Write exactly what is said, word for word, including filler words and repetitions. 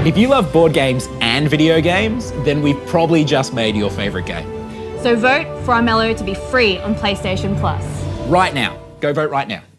If you love board games and video games, then we've probably just made your favourite game. So vote for Armello to be free on PlayStation Plus. Right now. Go vote right now.